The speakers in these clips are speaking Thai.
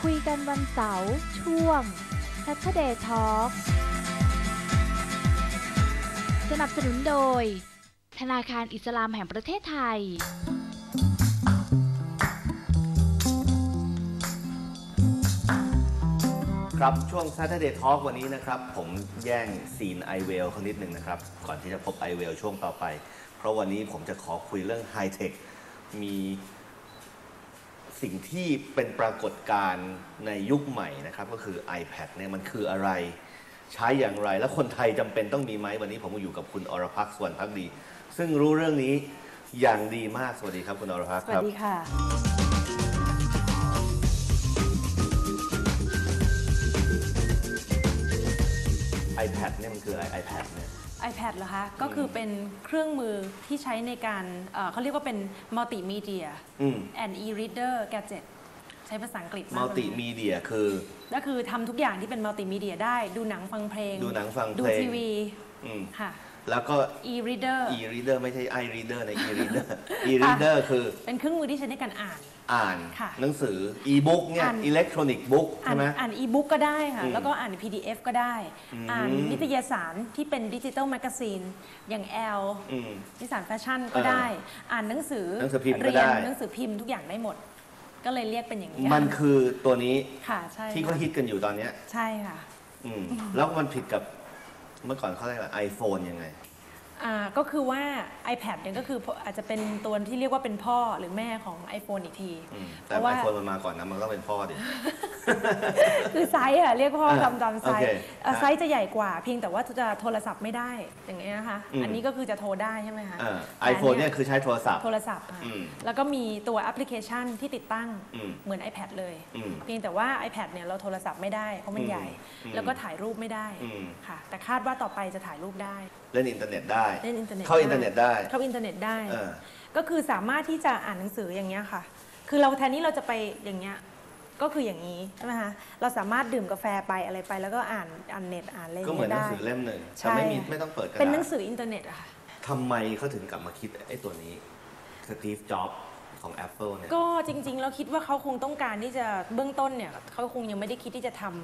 คุยกันวันเสาร์ช่วง Saturday Talk สนับสนุนโดยธนาคารอิสลามแห่งประเทศไทยครับช่วง Saturday Talk วันนี้นะครับผมแย่งซีน i w เวลเขานิดหนึ่งนะครับก่อนที่จะพบ i w เวลช่วงต่อไปเพราะวันนี้ผมจะขอคุยเรื่องไฮเทคมีสิ่งที่เป็นปรากฏการณ์ในยุคใหม่นะครับก็คือ iPad เนี่ยมันคืออะไรใช้อย่างไรและคนไทยจำเป็นต้องมีไหมวันนี้ผมอยู่กับคุณอรภักดิ์ สุวรรณภักดี ซึ่งรู้เรื่องนี้อย่างดีมากสวัสดีครับคุณอรภักดิ์ครับสวัสดีค่ะiPad เนี่ยมันคืออะไร iPad เนี่ย iPad เหรอคะก็คือเป็นเครื่องมือที่ใช้ในการเขาเรียกว่าเป็น multimedia and e-reader gadget ใช้ภาษาอังกฤษ multimedia คือก็คือทำทุกอย่างที่เป็น multimedia ได้ดูหนังฟังเพลงดูทีวีค่ะแล้วก็ e-reader ไม่ใช่ i-reader ใน e-reader e-reader คือเป็นเครื่องมือที่ใช้ในการอ่านหนังสือ e-book เนี่ย electronic book ใช่ไหมอ่าน e-book ก็ได้ค่ะแล้วก็อ่าน PDF ก็ได้อ่านนิตยสารที่เป็นดิจิทัลแมกกาซีนอย่างLนิสสารแฟชั่นก็ได้อ่านหนังสือพิมพ์เรียนหนังสือพิมพ์ทุกอย่างได้หมดก็เลยเรียกเป็นอย่างนี้มันคือตัวนี้ค่ะใช่ที่เขาฮิตกันอยู่ตอนนี้ใช่ค่ะแล้วมันผิดกับเมื่อก่อนเขาเรียกว่า iPhone ยังไงก็คือว่า iPad เนี่ยก็คืออาจจะเป็นตัวที่เรียกว่าเป็นพ่อหรือแม่ของ iPhone อีกทีแต่ iPhone มันมาก่อนนะมันก็เป็นพ่อดิคือไซส์เรียกพ่อตามไซส์ไซส์จะใหญ่กว่าเพียงแต่ว่าจะโทรศัพท์ไม่ได้อย่างนี้นะคะอันนี้ก็คือจะโทรได้ใช่ไหมคะ iPhone เนี่ยคือใช้โทรศัพท์แล้วก็มีตัวแอปพลิเคชันที่ติดตั้งเหมือน iPad เลยเพียงแต่ว่า iPad เนี่ยเราโทรศัพท์ไม่ได้เพราะมันใหญ่แล้วก็ถ่ายรูปไม่ได้ค่ะแต่คาดว่าต่อไปจะถ่ายรูปได้เล่นอินเทอร์เน็ตได้เข้าอินเทอร์เน็ตได้ก็คือสามารถที่จะอ่านหนังสืออย่างเงี้ยค่ะคือเราแทนที่เราจะไปอย่างเงี้ยก็คืออย่างนี้ใช่ไหมคะเราสามารถดื่มกาแฟไปอะไรไปแล้วก็อ่านเน็ตอ่านอะไรก็เหมือนหนังสือเล่มหนึ่งแต่ไม่ต้องเปิดกระดาษเป็นหนังสืออินเทอร์เน็ตอะค่ะทำไมเขาถึงกลับมาคิดไอ้ตัวนี้สตีฟจ็อบส์ของ Apple เนี่ยก็จริงๆเราคิดว่าเขาคงต้องการที่จะเบื้องต้นเนี่ยเขาคงยังไม่ได้คิดที่จะทำ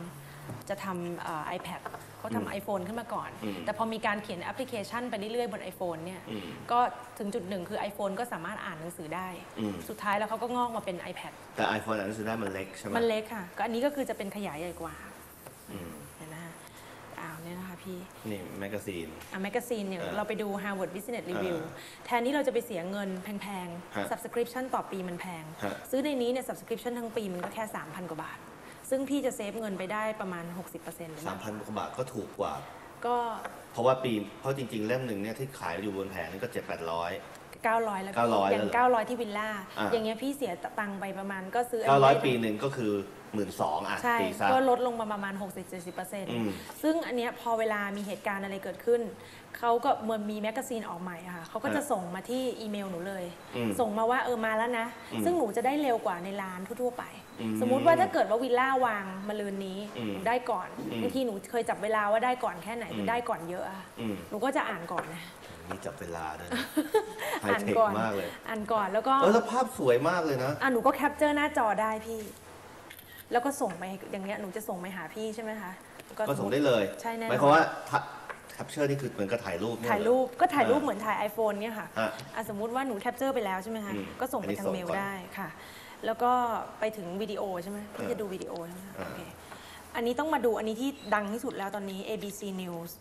iPad เขาทำ iPhone ขึ้นมาก่อนแต่พอมีการเขียนแอปพลิเคชันไปเรื่อยๆบน iPhone เนี่ยก็ถึงจุดหนึ่งคือ iPhone ก็สามารถอ่านหนังสือได้สุดท้ายแล้วเขาก็งอกมาเป็น iPad แต่ iPhone อ่านหนังสือได้มันเล็กใช่ไหมมันเล็กค่ะก็อันนี้ก็คือจะเป็นขยายใหญ่กว่าเนี่ยนะคะเนี่ยนะคะพี่นี่แมกกาซีนแมกกาซีนเนี่ยเราไปดู Harvard Business Review แทนที่เราจะไปเสียเงินแพงๆ subscription ต่อปีมันแพงซื้อในนี้เนี่ย subscription ทั้งปีมันก็แค่ 3,000 กว่าบาทซึ่งพี่จะเซฟเงินไปได้ประมาณ 60% 3,000 กว่าบาทก็ถูกกว่าก็เพราะว่าเพราะจริงๆเล่มหนึ่งเนี่ยที่ขายอยู่บนแผงนี่ก็ 700-800 900แล้วอย่าง900ที่วิลล่าอย่างเงี้ยพี่เสียตังค์ไปประมาณก็ซื้อ 900ปีหนึ่งก็คือ12,000อ่ะใช่ก็ลดลงมาประมาณ 60-70%ซึ่งอันเนี้ยพอเวลามีเหตุการณ์อะไรเกิดขึ้นเขาก็เมื่อมีแมกกาซีนออกใหม่ค่ะเขาก็จะส่งมาที่อีเมลหนูเลยส่งมาว่ามาแล้วนะซึ่งหนูจะได้เร็วกว่าในร้านทั่วๆไปสมมุติว่าถ้าเกิดว่าวิลล่าวางมะรืนนี้หนูได้ก่อนบางทีหนูเคยจับเวลาว่าได้ก่อนแค่ไหนคือได้ก่อนเยอะหนูก็จะอ่านก่อนนะนี่จับเวลาด้วยอ่านก่อนมากเลยอ่านก่อนแล้วก็แล้วภาพสวยมากเลยนะหนูก็แคปเจอร์หน้าจอได้พี่แล้วก็ส่งไปอย่างเงี้ยหนูจะส่งไปหาพี่ใช่ไหมคะก็ส่งได้เลยใช่แน่นอนหมายความว่าแคปเจอร์นี่คือเหมือนกับถ่ายรูปก็ถ่ายรูปเหมือนถ่าย iPhone เนี่ยค่ะสมมุติว่าหนูแคปเจอร์ไปแล้วใช่ไหมคะก็ส่งไปทางเมลได้ค่ะแล้วก็ไปถึงวิดีโอใช่ไหมพี่จะดูวิดีโอใช่ไหมโอเคอันนี้ต้องมาดูอันนี้ที่ดังที่สุดแล้วตอนนี้ ABC News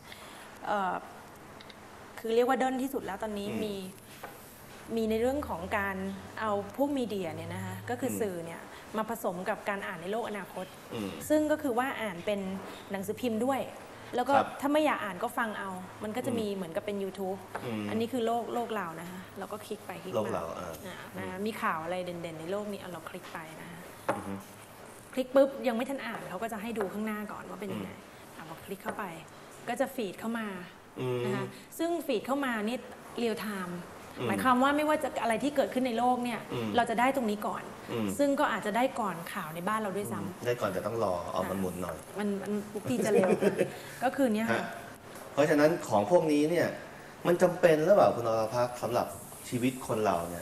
คือเรียกว่าเดินที่สุดแล้วตอนนี้มีในเรื่องของการเอาพวกมีเดียเนี่ยนะคะก็คือสื่อเนี่ยมาผสมกับการอ่านในโลกอนาคตซึ่งก็คือว่าอ่านเป็นหนังสือพิมพ์ด้วยแล้วก็ถ้าไม่อยากอ่านก็ฟังเอามันก็จะมีเหมือนกับเป็น YouTube อันนี้คือโลกเรานะคะเราก็คลิกไปคลิกมามีข่าวอะไรเด่นๆในโลกนี้เราคลิกไปนะคะคลิกปุ๊บยังไม่ทันอ่านเขาก็จะให้ดูข้างหน้าก่อนว่าเป็นยังไงพอคลิกเข้าไปก็จะฟีดเข้ามานะคะซึ่งฟีดเข้ามานี่เรียลไทม์หมายความว่าไม่ว่าจะอะไรที่เกิดขึ้นในโลกเนี่ยเราจะได้ตรงนี้ก่อนซึ่งก็อาจจะได้ก่อนข่าวในบ้านเราด้วยซ้ำได้ก่อนแต่ต้องรอเอามันหมุนหน่อยมันปุ๊บที่จะเร็วก็คือเนี้ยค่ะเพราะฉะนั้นของพวกนี้เนี่ยมันจำเป็นหรือเปล่าคุณอรภักดิ์สำหรับชีวิตคนเราเนี่ย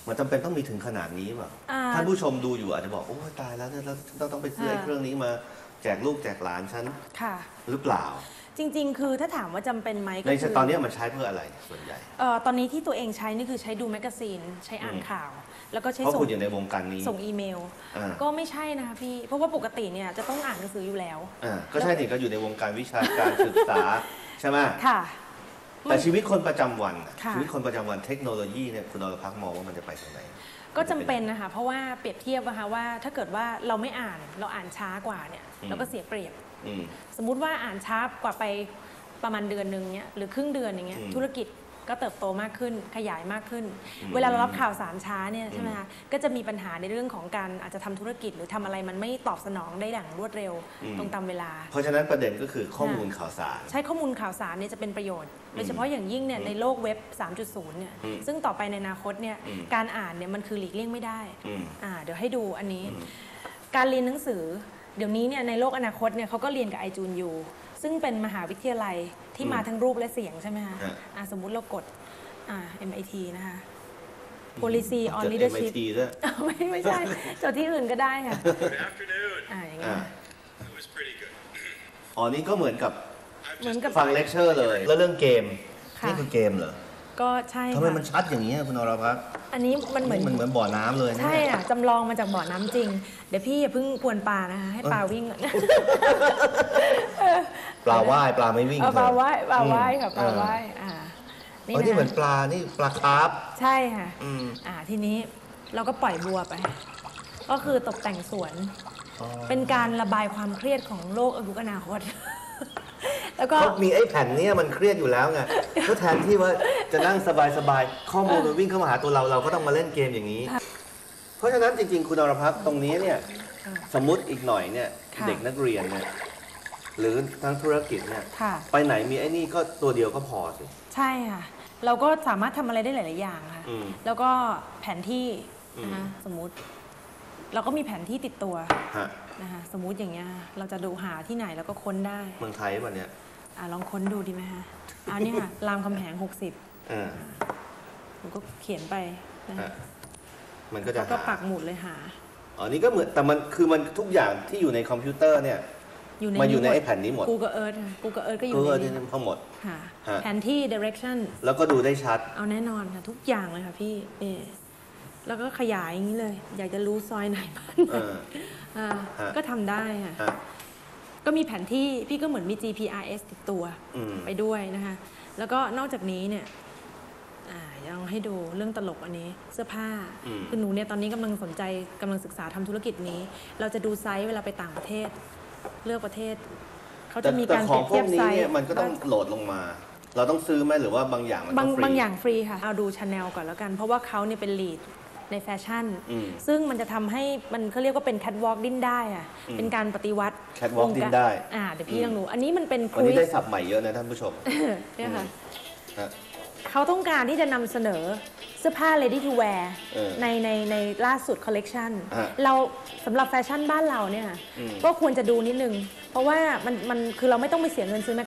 มันจำเป็นต้องมีถึงขนาดนี้ป่ะท่านผู้ชมดูอยู่อาจจะบอกโอ้ตายแล้วเราต้องไปซื้อไอ้เครื่องนี้มาแจกลูกแจกหลานฉันหรือเปล่าจริงๆคือถ้าถามว่าจำเป็นไหมก็คือตอนนี้มันใช้เพื่ออะไรส่วนใหญ่ตอนนี้ที่ตัวเองใช้นี่คือใช้ดูแมกกาซีนใช้อ่านข่าวแล้วก็ใช้เพราะคุณอยู่ในวงการนี้ส่งอีเมลก็ไม่ใช่นะคะพี่เพราะว่าปกติเนี่ยจะต้องอ่านหนังสืออยู่แล้วก็ใช่นี่ก็อยู่ในวงการวิชาการศึกษาใช่ไหมค่ะแต่ชีวิตคนประจำวันชีวิตคนประจำวันเทคโนโลยีเนี่ยคุณอรพักษ์มองว่ามันจะไปทางไหนก็จำเป็นนะคะเพราะว่าเปรียบเทียบนะคะว่าถ้าเกิดว่าเราไม่อ่านเราอ่านช้ากว่าเนี่ยเราก็เสียเปรียบสมมุติว่าอ่านช้ากว่าไปประมาณเดือนนึงเนี่ยหรือครึ่งเดือนอย่างเงี้ยธุรกิจก็เติบโตมากขึ้นขยายมากขึ้นเวลาเรารับข่าวสารช้าเนี่ยใช่ไหมคะก็จะมีปัญหาในเรื่องของการอาจจะทำธุรกิจหรือทำอะไรมันไม่ตอบสนองได้อย่างรวดเร็วตรงตามเวลาเพราะฉะนั้นประเด็นก็คือข้อมูลข่าวสารใช้ข้อมูลข่าวสารเนี่ยจะเป็นประโยชน์โดยเฉพาะอย่างยิ่งเนี่ยในโลกเว็บ 3.0 เนี่ยซึ่งต่อไปในอนาคตเนี่ยการอ่านเนี่ยมันคือหลีกเลี่ยงไม่ได้เดี๋ยวให้ดูอันนี้การเรียนหนังสือเดี๋ยวนี้เนี่ยในโลกอนาคตเนี่ยเขาก็เรียนกับ iJoon-U ซึ่งเป็นมหาวิทยาลัยที่มาทั้งรูปและเสียงใช่ไหมคะสมมุติเรากดMIT นะคะ Policy on Leadership ไม่ใช่จดที่อื่นก็ได้ค่ะอย่างเงี้ยนี่ก็เหมือนกับฟังเลคเชอร์เลยแล้วเรื่องเกมนี่คือเกมเหรอก็ใช่ทำไมมันชัดอย่างนี้คุณอรพักษ์อันนี้มันเหมือนบ่อน้ำเลยใช่จำลองมาจากบ่อน้ำจริงเดี๋ยวพี่อย่าเพิ่งกวนปลานะคะให้ปลาวิ่งปลาว่ายปลาไม่วิ่งปลาว่ายค่ะปลาว่ายนี่เหมือนปลานี่ปลาคาร์ฟใช่ค่ะทีนี้เราก็ปล่อยบัวไปก็คือตกแต่งสวนเป็นการระบายความเครียดของโลกอายุอนาคตแล้วก็มีไอ้แผ่นนี้มันเครียดอยู่แล้วไงก็แทนที่ว่าจะนั่งสบายๆข้อมูลมันวิ่งเข้ามาหาตัวเราก็ต้องมาเล่นเกมอย่างนี้เพราะฉะนั้นจริงๆคุณอรพักษ์ตรงนี้เนี่ยสมมุติอีกหน่อยเนี่ยเด็กนักเรียนเนี่ยหรือทั้งธุรกิจเนี่ยไปไหนมีไอ้นี่ก็ตัวเดียวก็พอสิใช่ค่ะเราก็สามารถทำอะไรได้หลายๆอย่างค่ะแล้วก็แผนที่นะคะสมมุติเราก็มีแผนที่ติดตัวนะคะสมมุติอย่างเงี้ยเราจะดูหาที่ไหนแล้วก็ค้นได้เมืองไทยป่ะเนี่ยลองค้นดูดีไหมคะนี่ค่ะรามคำแหง60ผมก็เขียนไปนะมันก็จะก็ปักหมุดเลยหานี่ก็เหมือนแต่มันคือมันทุกอย่างที่อยู่ในคอมพิวเตอร์เนี่ยมาอยู่ในไอ้แผ่นนี้หมด Google Earth Google Earth ก็อยู่ในนี้ทั้งหมดแผนที่ direction แล้วก็ดูได้ชัดเอาแน่นอนค่ะทุกอย่างเลยค่ะพี่แล้วก็ขยายอย่างนี้เลยอยากจะรู้ซอยไหนบ้างก็ทำได้ค่ะก็มีแผนที่พี่ก็เหมือนมี GPRS ติดตัวไปด้วยนะคะแล้วก็นอกจากนี้เนี่ยยังให้ดูเรื่องตลกอันนี้เสื้อผ้าคือหนูเนี่ยตอนนี้กำลังสนใจกำลังศึกษาทำธุรกิจนี้เราจะดูไซส์เวลาไปต่างประเทศเลือกประเทศเขาจะมีการเปรียบเทียบไซส์มันก็ต้องโหลดลงมาเราต้องซื้อไหมหรือว่าบางอย่างมันฟรีบางอย่างฟรีค่ะเอาดูชาแนลก่อนแล้วกันเพราะว่าเขาเนี่ยเป็นลีดในแฟชั่นซึ่งมันจะทำให้มันเขาเรียกว่าเป็นแคทวอล์กดิ้นได้เป็นการปฏิวัติแคทวอล์กดิ้นได้เดี๋ยวพี่ลองดูอันนี้มันเป็นคุยวันนี้ได้ศัพท์ใหม่เยอะนะท่านผู้ชมเนี่ยค่ะเขาต้องการที่จะนำเสนอเสื้อผ้า ready to wear ในล่าสุดคอลเลกชันเราสำหรับแฟชั่นบ้านเราเนี่ยก็ควรจะดูนิดนึงเพราะว่ามันคือเราไม่ต้องไปเสียเงินซื้อแม